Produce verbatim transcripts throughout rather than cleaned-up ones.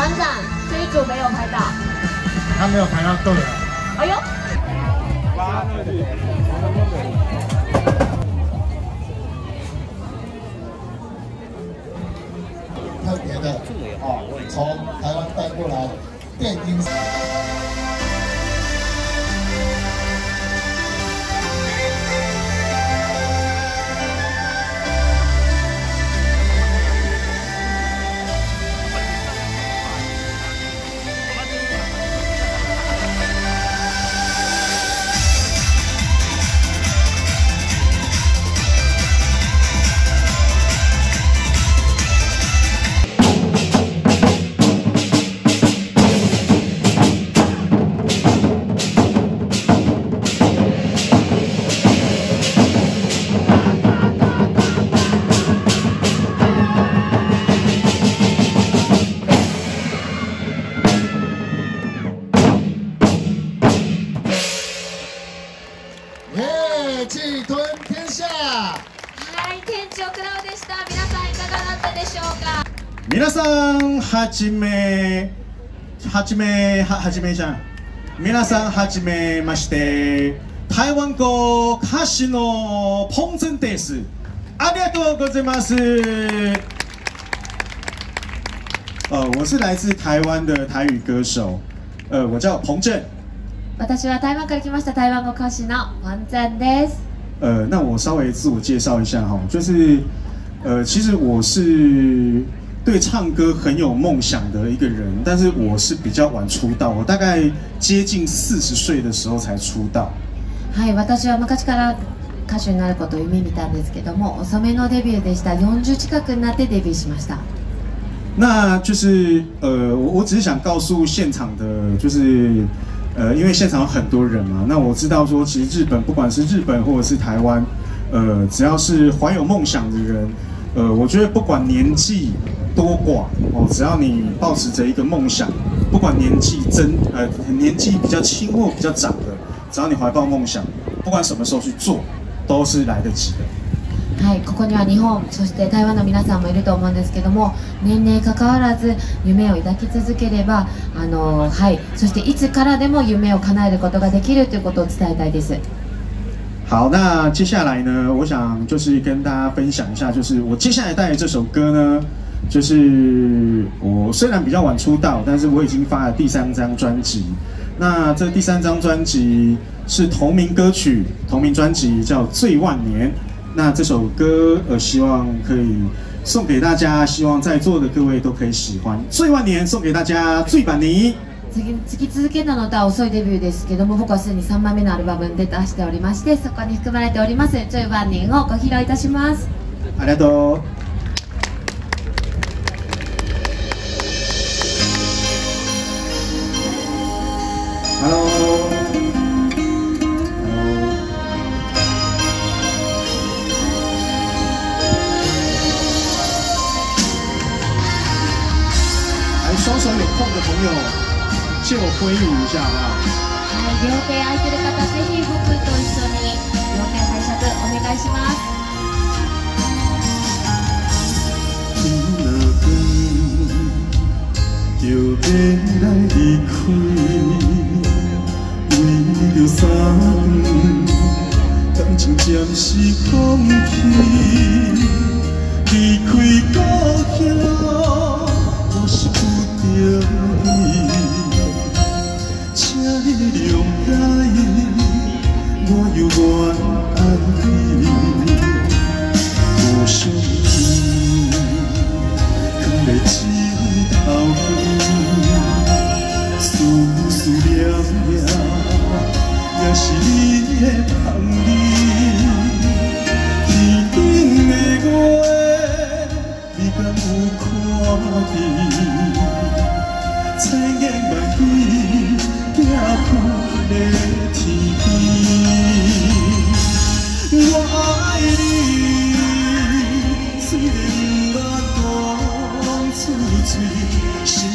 团长这一组没有拍到， 他没有排到对了。 哎呦！ 特别的哦，从台湾带过来电音。气吞天下。 はい、店長クラウでした。皆さんいかがだったでしょうか。 皆さんはじめはじめははじめじゃん。皆さんはじめまして。台湾語歌手の彭真です。ありがとうございます。呃，我是来自台湾的台语歌手，呃，我叫彭真。 私は台湾から来ました台湾語歌手の彭真です。 呃，那我稍微自我介绍一下哈，就是呃，其实我是对唱歌很有梦想的一个人，但是我是比较晚出道，我大概接近四十岁的时候才出道。 はい、私は昔から歌手になることを夢見たんですけども、遅めのデビューでした。よんじゅう近くになってデビューしました。 那就是呃，我我只是想告诉现场的，就是呃，因为现场有很多人嘛，那我知道说，其实日本不管是日本或者是台湾，呃，只要是怀有梦想的人，呃，我觉得不管年纪多寡哦，只要你抱持着一个梦想，不管年纪真呃年纪比较轻或比较长的，只要你怀抱梦想，不管什么时候去做，都是来得及的。 はい、ここには日本、そして台湾の皆さんもいると思うんですけども、年齢かかわらず夢を抱き続ければ、あのはい、そしていつからでも夢を叶えることができるということを伝えたいです。 好，那接下来呢，我想就是跟大家分享一下，就是我接下来带来这首歌呢，就是我虽然比较晚出道，但是我已经发了第三张专辑。那这第三张专辑是同名歌曲，同名专辑叫《醉万年》。那这首歌，呃，希望可以送给大家，希望在座的各位都可以喜欢。《醉万年》送给大家，醉版你。 次続けたのとは遅いデビューですけども、僕はすでにさんまいめのアルバムで出しておりまして、そこに含まれております「じゅうばんにん」をご披露いたします。 ありがとう。Hello。双手有空的朋友，借我挥舞一下好不好？ はい、両手空いてる方、ぜひ僕と一緒に両手拝借お願いします。 就要来离开，为着三感情暂时放弃，离开故乡。我是不得已，请你谅解，我犹原爱你。无相见，藏在枕头边，思思念念，也是你的香味。天顶的月，你敢有看见？千言万语，寄付在天边。我爱你，虽然不捌讲出嘴，心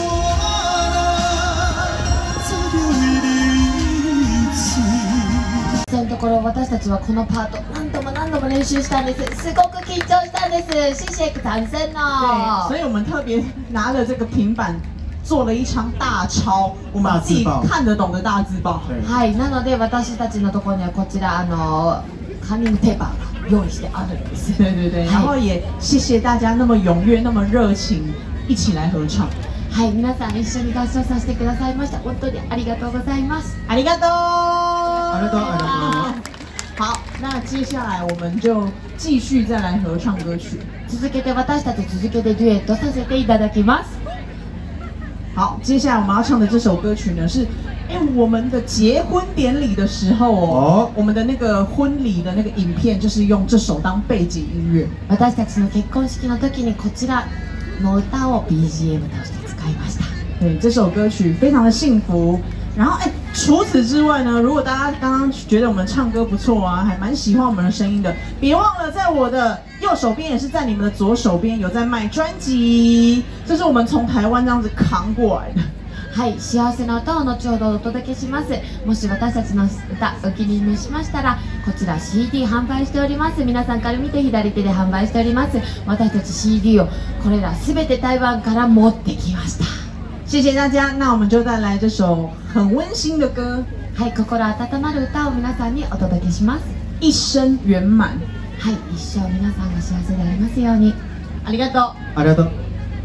肝早就为你醉。 そのところ私たちはこのパート何度も何度も練習したんです。すごく緊張したんです。谢谢掌声哦。 对，所以我们特别拿了这个平板做了一张大钞，我们自己看得懂的大字报。 はい、なので私たちのところにはこちらあのカンニングペーパーが用意してあるんです。 对对对，然后也谢谢大家那么踊跃、那么热情，一起来合唱。 はい、皆さん一緒に合唱させてくださいました。本当にありがとうございます。 ありがとう。 ありがとう、ありがとう。 好，那接下来我们就继续再来合唱歌曲。 続けて私たち続けてデュエットさせていただきます。 好，接下来我们要唱的这首歌曲呢是，哎，我们的结婚典礼的时候哦，哦我们的那个婚礼的那个影片就是用这首当背景音乐。 私たちの結婚式の時にこちらの歌を ビージーエム として使いました。 对，这首歌曲非常的幸福。然后哎，除此之外呢，如果大家刚刚觉得我们唱歌不错啊，还蛮喜欢我们的声音的，别忘了在我的右手边，也是在你们的左手边有在卖专辑，这是我们从台湾这样子扛过来的。 はい、幸せな歌を後ほどお届けします。もし私たちの歌お気に入りにしましたら、こちら シーディー 販売しております。皆さんから見て左手で販売しております。私たち シーディー をこれらすべて台湾から持ってきました。 谢谢大家，那我们就再来这首很温馨的歌。 はい、心温まる歌を皆さんにお届けします。 一生圆满。 はい、一生皆さんが幸せでありますように。 ありがとう。 ありがとう。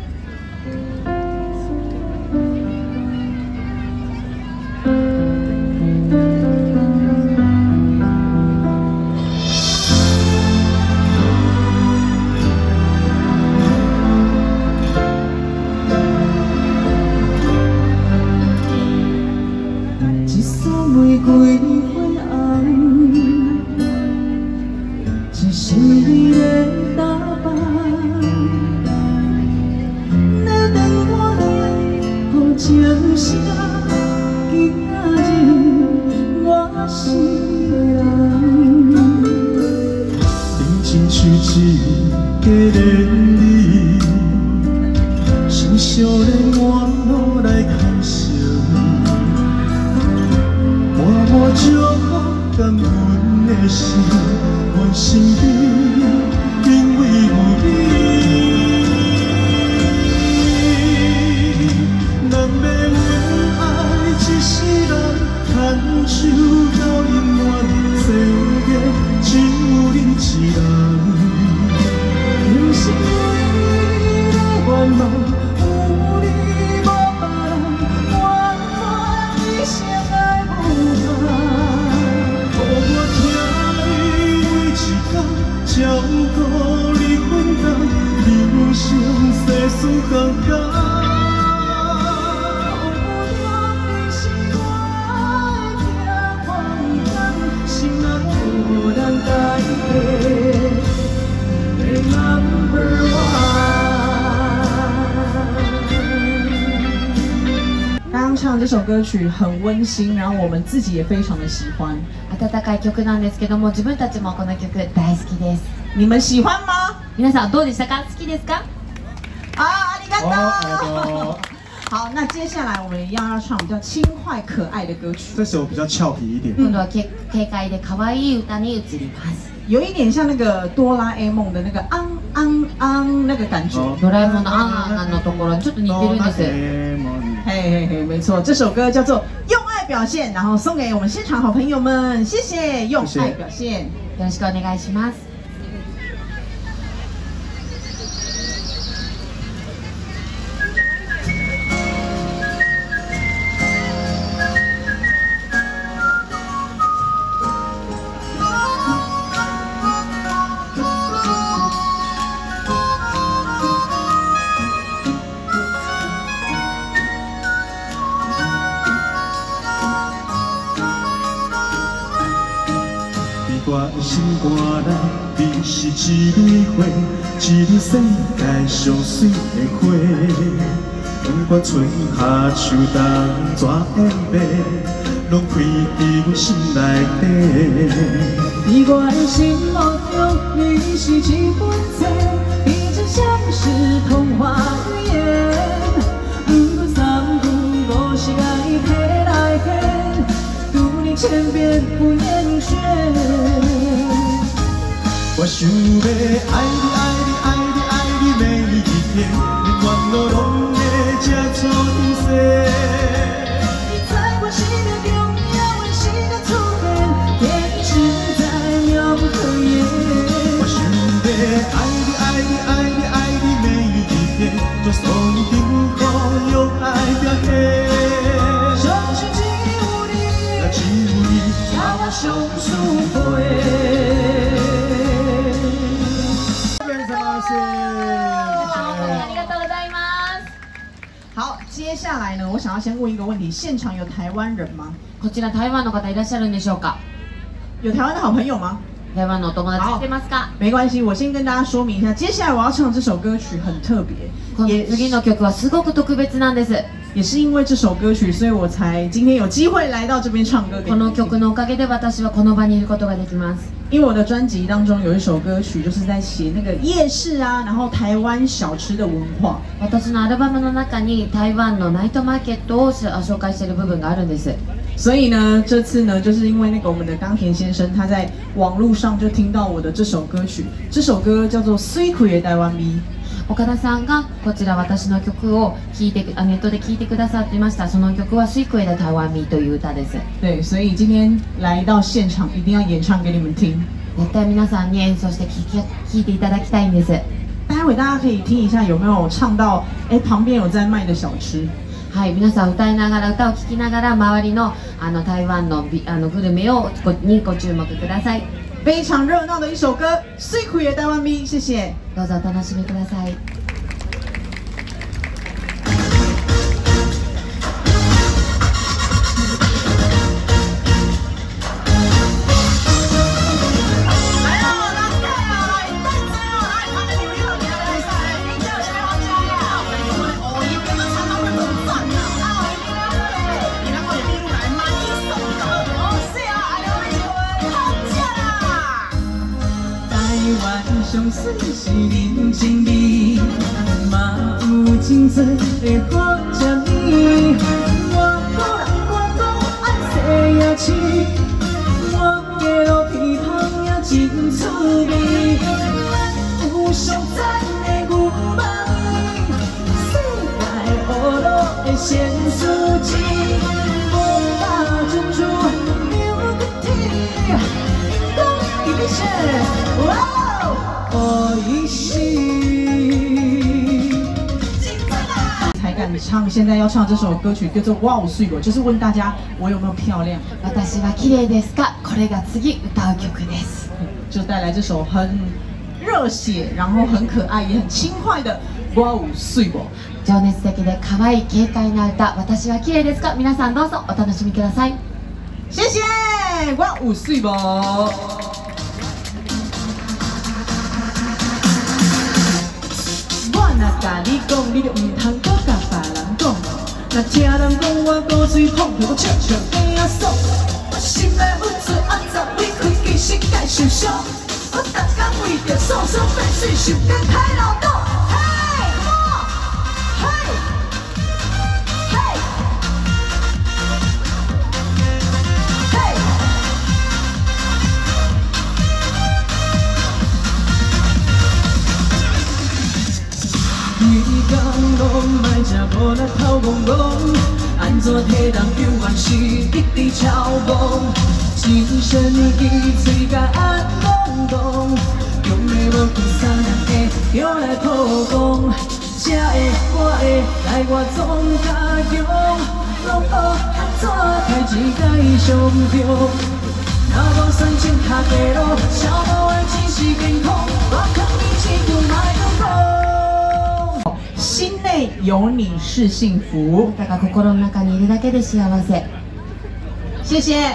玫瑰花红，这是你的打扮。你等我来，好情声，今日我是人。认真像一个恋人，心少年弯路来牵绳。我祝福感阮的心，阮身边因为有你。人要为爱一世人，牵手到永远，世界只有你一人。人生唯一的愿望，有你无别人，圆满一生爱无憾。照顾你分担，人生世事坎坷。有你是我的平凡，心难无人代替的 number one。 刚刚唱这首歌曲很温馨，然后我们自己也非常的喜欢。 温かい曲なんですけども、自分たちもこの曲大好きです。 你们喜欢吗？ 皆さんどうでしたか？好きですか？ 啊，ありがとう。好，那接下来我们一样要唱比较轻快可爱的歌曲。 这首比较俏皮一点。 今度は軽快で可愛い歌に移ります。 有一点像那个哆啦 A 梦的那个昂昂昂那个感觉。 哆啦 A 夢のあんあんのところにちょっと似てるんです。 嘿嘿嘿，没错，这首歌叫做《用爱表现》，然后送给我们现场好朋友们，谢谢，用爱表现， よろしくお願いします。 我的心肝内，你是一蕊花，一蕊世界上水的花。不管春夏秋冬怎演变，拢开伫阮心内底。在我的心目中，你是一本册，一直像是童话寓言。不管三句五时爱黑来黑，读你千遍不厌倦。我想要爱你爱你爱你爱你每一天，连烦恼拢会吃醋。 着双手抱拥爱表现。就是只有你，只有你，让我上舒服。 好，接下来呢，我想要先问一个问题：现场有台湾人吗？ こちら台湾の方いらっしゃるんでしょうか？ 有台湾的好朋友吗？ 台湾のお友達いてますか？ 没关系，我先跟大家说明一下，接下来我要唱这首歌曲很特别， この次の曲はすごく特別なんです。 也是因为这首歌曲，所以我才今天有机会来到这边唱歌给こ你们听。 の曲のおかげで私はこの場にいることができます。 因为我的专辑当中有一首歌曲，就是在写那个夜市啊，然后台湾小吃的文化。 私のアルバムの中に台湾のナイトマーケットを紹介している部分があるんです。 所以呢，这次呢，就是因為那個我們的岡田先生，他在網絡上就聽到我的這首歌曲，這首歌叫做《水開的台灣味》。 岡田さんがこちら私の曲を聞いてネットで聞いてくださっていました。その曲は水鬼的台湾味という歌です。 对，所以今天來到現場一定要演唱給你們聽。 絶対皆さんに演奏して聴いていただきたいんです。 待會大家可以聽一下有沒有唱到，哎，旁邊有在賣的小吃。 はい、皆さん歌いながら歌を聴きながら周りのあの台湾のあのグルメをごにご注目ください。 非常熱鬧的一首歌，水開的台灣味，謝謝。 どうぞお楽しみください。 上水是人情味，嘛有真多的好食味。我个人我讲爱西也市，我的路鼻香也真趣味。有上赞的牛肉面，世界乌路的咸酥鸡，无法珍珠牛骨体，讲一些哇。才敢唱，现在要唱这首歌曲叫做《哇哦水果》，就是问大家我有没有漂亮。 私は綺麗ですか？これが次歌う曲です。 就带来这首很热血，然后很可爱，也很轻快的《哇哦水果》。 情熱的で可愛い軽快な歌。私は綺麗ですか？皆さんどうぞお楽しみください。 谢谢，哇哦水果。若甲你讲，你就唔通搁甲别人讲。若听人讲我古水捧着我笑笑变啊爽，我心内有罪暗藏，你开其实该受伤。我逐天为着爽爽变水，受尽歹劳动。嘿，嘿，嘿，嘿。规工拢莫食无力头戆戆，安怎替人永远是一直超忙？一身衣嘴甲暗拢拢，用的无第三人会着来曝光，才会我会来我总加强，拢学安怎代志该上中。若无算情下地路，消无的只是健康，我靠你一句莫用讲。心内有你是幸福。 だから心の中にいるだけで幸せ。 谢谢。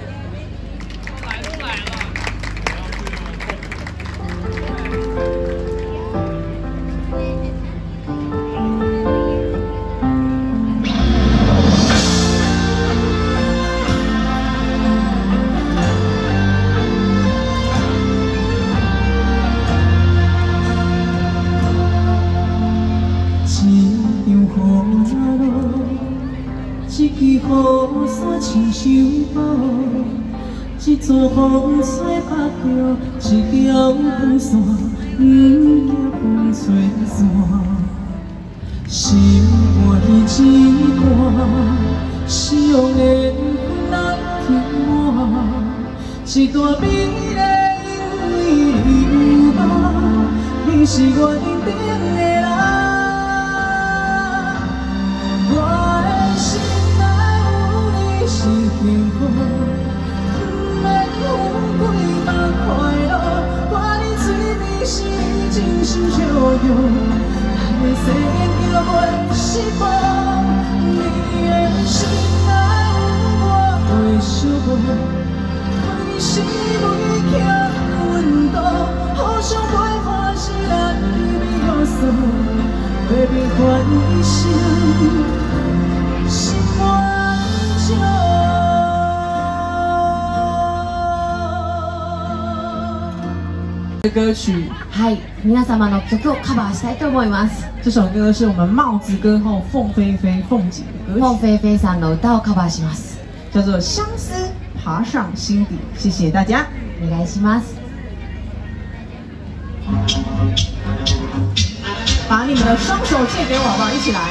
一支雨伞亲手抱，一座风吹拍着一条长线，不惊风吹散。心爱一段，希望缘分来填满，一段美丽的诱惑，你是我认定的人。 是无，你的心内有我的想无，开始每刻温度，互相陪伴是咱秘密要素，baby换一生心满足。歌曲， はい、皆様の曲をカバーしたいと思います。 这首歌是我们帽子歌后凤飞飞凤姐的歌曲， 凤飞飞さんの歌をカバーします。 叫做《相思爬上心底》。谢谢大家， お願いします。 把你们的双手借给我好不好？一起来。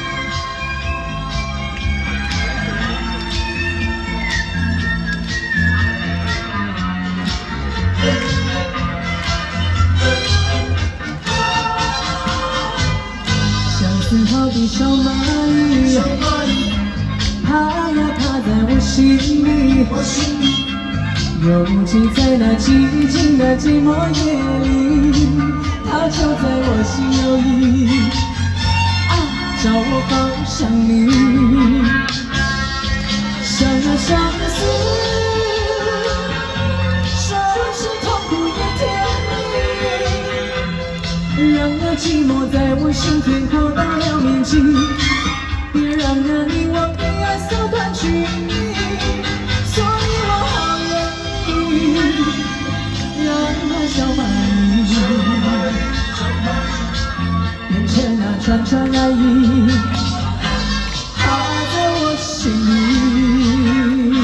好比小蚂蚁，爬呀爬在我心里，尤其在那寂静的寂寞夜里，它就在我心有意，啊，叫我放向你，像那相思，说是痛苦也甜蜜，让那寂寞在我心田扩大了面积，别让那你我被爱所断去，所以我好愿意让那小蚂蚁变成那串串爱意，爬在我心里。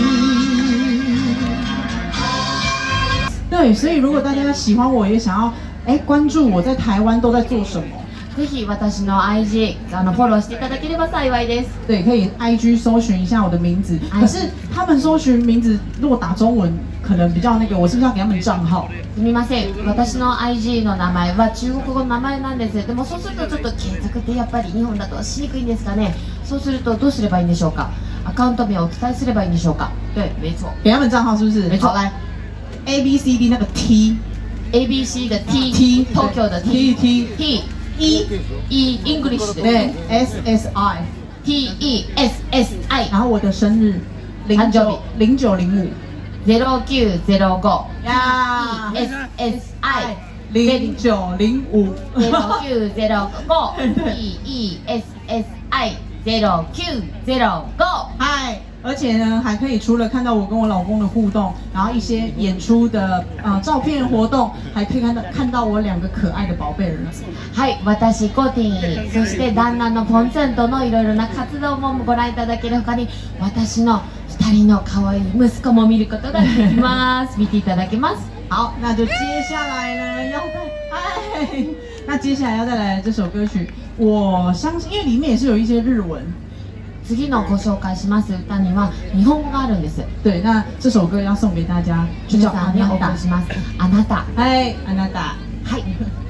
对，所以如果大家喜欢我，也想要哎关注我在台湾都在做什么。 ぜひ私の アイジー あのフォローしていただければ幸いです。 对，可以 I G 搜寻一下我的名字。可是他们搜寻名字，如果打中文，可能比较那个，我是不是要给他们账号？ すみません、私の アイジー の名前は中国語の名前なんです。でもそうするとちょっと検索ってやっぱり日本だとしにくいんですかね。そうするとどうすればいいんでしょうか。アカウント名をお伝えすればいいんでしょうか。对，没错。 给他们账号是不是？ 没错。 好，来 A B C D 那个 T。A B C 的 T T 東京的 T T T E E English 的对 S S I T E S S I， 然后我的生日零九零九零五ゼロきゅうゼロご呀 S S I 零九零五ゼロきゅうゼロご T E S S I ゼロきゅうゼロご。 嗨。而且呢，还可以除了看到我跟我老公的互动，然后一些演出的呃照片活动，还可以看到看到我两个可愛的宝贝儿子。 はい、私コティ、そして旦那のポンツンとのいろいろな活動もご覧いただけるほかに、私の二人の可愛い息子も見ることができます。見ていただけます。 好，那就接下来呢要带哎，那接下来要带来这首歌曲，我相信因为里面也是有一些日文。 次のご紹介します歌には日本語があるんです。 对，那这首歌要送给大家，就叫皆さんにお送りします。あなた。 はい、あなた。 はい。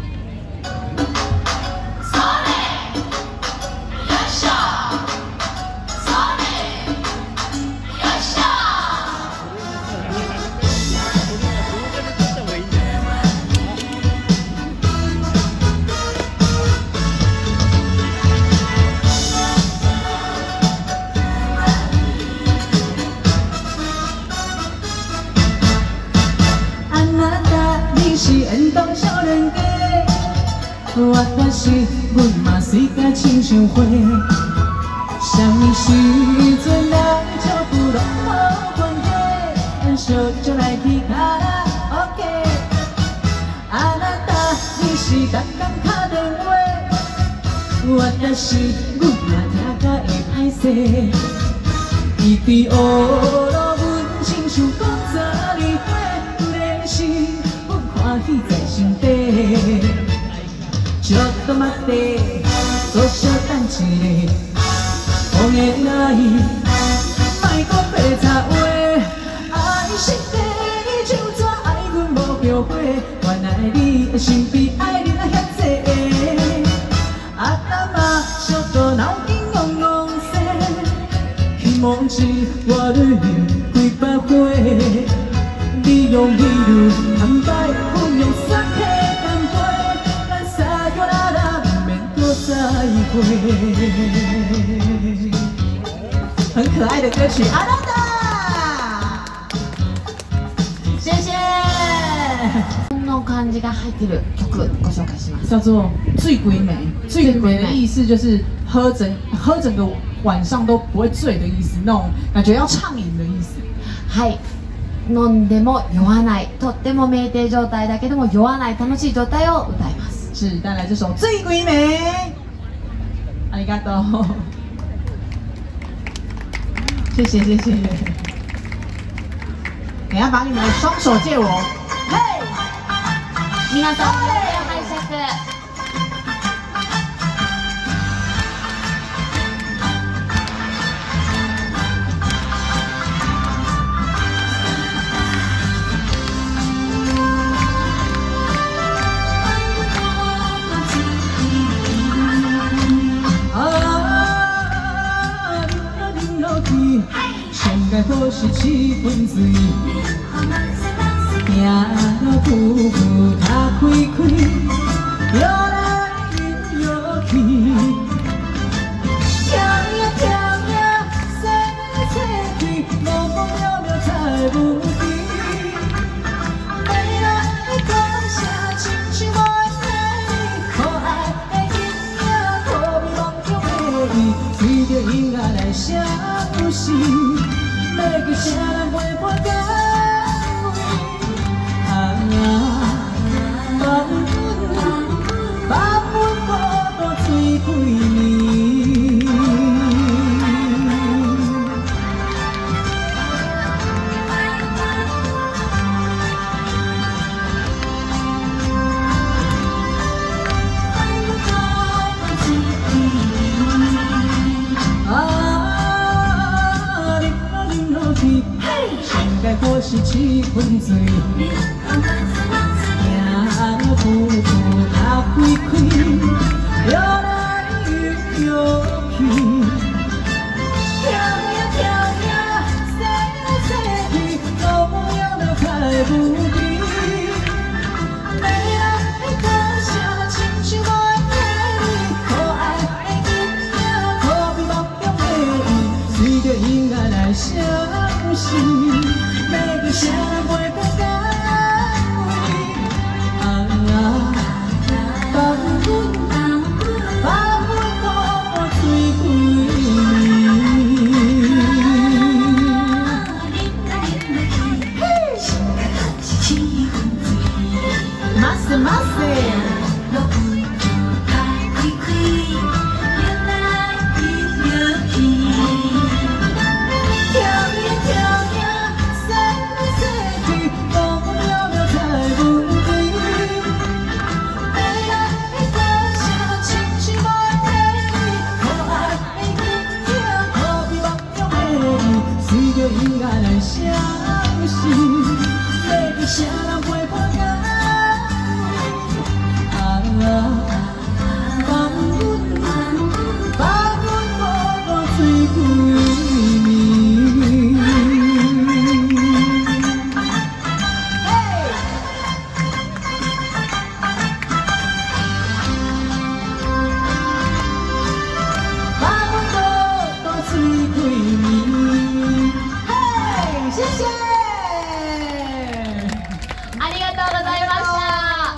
私、阮嘛是甲亲像花，什么时阵来照顾拢无关系，咱小就来去卡拉 OK。あなた你是逐工打电话，私阮嘛听甲会歹势，伊伫乌路阮亲像讲昨日花，联系不欢喜在心底。ちょっと待って、少々等一下。お願い、莫搁白插话。爱是第二像纸，爱阮无后悔。原来你的身边爱你那遐济。啊，淡仔小肚脑筋戆戆西，希望一我对几百回。你用美丽坦白，不用撒开。 会。很可爱的歌曲，阿拉达，谢谢。 の感じが入ってる曲ご紹介します。 叫做醉鬼美，醉鬼美的意思就是喝整喝整个晚上都不会醉的意思，那种感觉要畅饮的意思。 はい。飲んでも酔わない、とっても酩酊状態だけども酔わない楽しい状態を歌います。 是带来这首《醉鬼美》。ありがとう。谢谢谢谢。等一下把你们的双手借我。嘿， 皆さん両手を拝借。 该或是七分醉，行路步步踏开开，摇来摇去，跳呀跳呀，西西去，梦梦渺渺猜不定。未来的歌声，亲像我的可爱的音乐，可比梦中的伊，随着音乐来相随。每个谁人陪伴到位？啊，放阮放阮孤单醉几暝。该或是七分醉，行步步踏开开，摇来摇去，跳呀跳呀，西西去，路梦遥渺猜不定。未来的歌声，亲像我的你，可爱的音乐，可比梦中的伊，随着音乐来相随。每个谁人陪伴到位？啊，放阮放阮孤单醉几暝。马斯马斯。应该来相信，每个谁人陪伴到位？啊，放阮放阮孤单醉几暝。放阮孤单醉几暝。谢谢， ありがとうございました。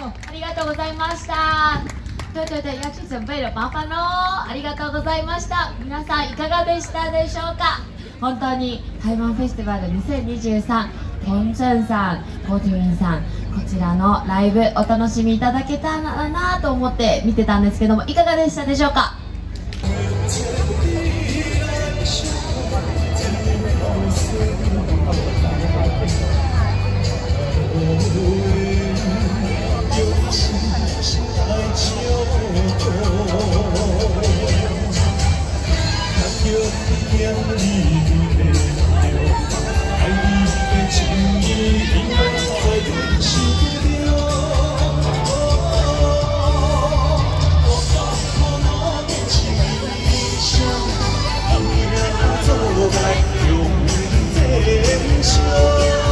ありがとうございました。对对对，要去准备了，麻烦喽。ありがとうございました。皆さんいかがでしたでしょうか。本当に台湾フェスティバルにせんにじゅうさん、トンチェンさん、コーテュインさん、こちらのライブお楽しみいただけたらなと思って見てたんですけども、いかがでしたでしょうか。 走来，永远在笑。